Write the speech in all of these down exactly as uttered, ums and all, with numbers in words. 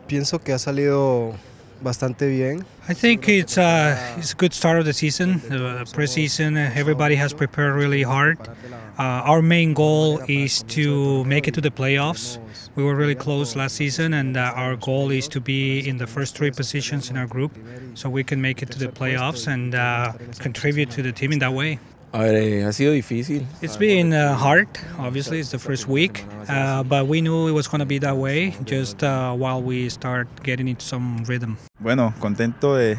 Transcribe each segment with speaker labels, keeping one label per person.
Speaker 1: Pienso que ha salido bastante bien.
Speaker 2: I think it's, uh, it's a good start of the season. The preseason, uh, everybody has prepared really hard. Uh, our main goal is to make it to the playoffs. We were really close last season, and uh, our goal is to be in the first three positions in our group so we can make it to the playoffs and uh, contribute to the team in that way.
Speaker 3: A ver, eh, ha sido difícil.
Speaker 2: It's been uh, hard, obviously, it's the first week, uh, but we knew it was going to be that way just uh, while we start getting into some rhythm.
Speaker 4: Bueno, contento de,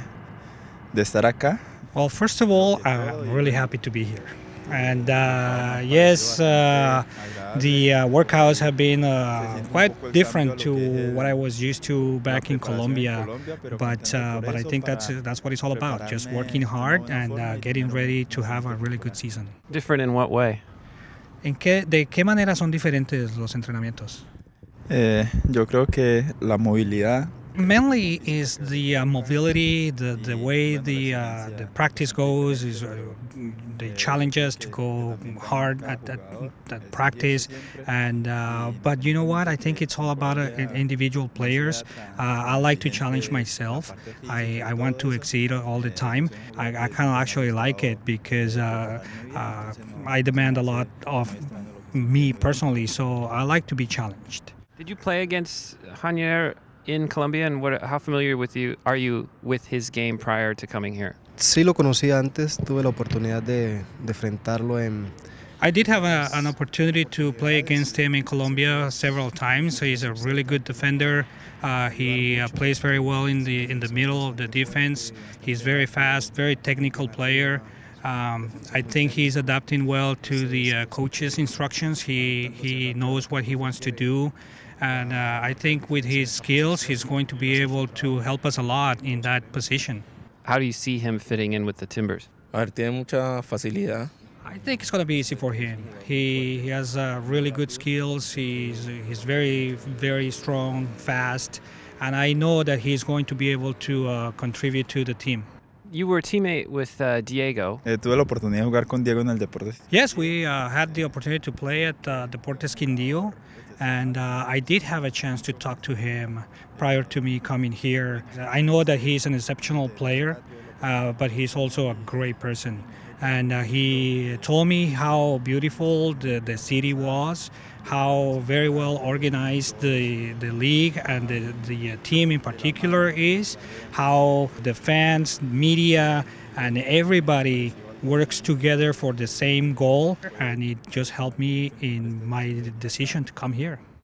Speaker 4: de estar acá.
Speaker 2: Well, first of all, I'm really happy to be here. And uh, yes, uh, the uh, workouts have been uh, quite different to what I was used to back in Colombia, but uh, but I think that's that's what it's all about, just working hard and uh, getting ready to have a really good season.
Speaker 5: Different in what way?
Speaker 2: ¿En qué, ¿De qué manera son diferentes los entrenamientos?
Speaker 4: Eh, yo creo que la movilidad.
Speaker 2: Mainly is the uh, mobility, the the way the uh, the practice goes, is uh, the challenges to go hard at that, that practice, and uh, but you know what? I think it's all about uh, individual players. Uh, I like to challenge myself. I, I want to exceed all the time. I, I kind of actually like it because uh, uh, I demand a lot of me personally, so I like to be challenged.
Speaker 5: Did you play against Javier in Colombia, and what, how familiar with you are you with his game prior to coming here?
Speaker 1: Sí lo conocía antes, tuve la oportunidad de, de enfrentarlo en...
Speaker 2: I did have a, an opportunity to play against him in Colombia several times. He's a really good defender. Uh, he uh, plays very well in the in the middle of the defense. He's very fast, very technical player. Um, I think he's adapting well to the uh, coach's instructions. He he knows what he wants to do. And uh, I think with his skills, he's going to be able to help us a lot in that position.
Speaker 5: How do you see him fitting in with the Timbers?
Speaker 3: A ver, tiene mucha facilidad.
Speaker 2: I think it's going to be easy for him. He, he has uh, really good skills. He's, he's very, very strong, fast. And I know that he's going to be able to uh, contribute to the team.
Speaker 5: You were a teammate with uh, Diego.
Speaker 4: Eh, tuve la oportunidad de jugar con Diego en el Deportes.
Speaker 2: Yes, we uh, had the opportunity to play at uh, Deportes Quindío. And uh, I did have a chance to talk to him prior to me coming here. I know that he's an exceptional player, uh, but he's also a great person. And uh, he told me how beautiful the, the city was, how very well organized the, the league and the, the team in particular is, how the fans, media, and everybody works together for the same goal, and it just helped me in my decision to come here.